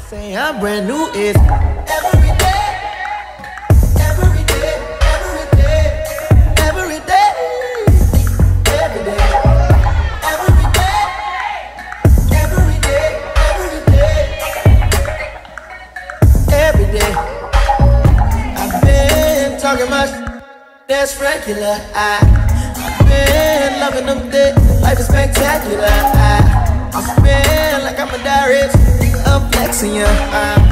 Say I'm brand new is every day, every day, every day, every day, every day, every day, every day, every day, every day. I've been talking much, that's regular. I've been loving them thick, life is spectacular. I spend like I'm a diarist, I'm flexing ya.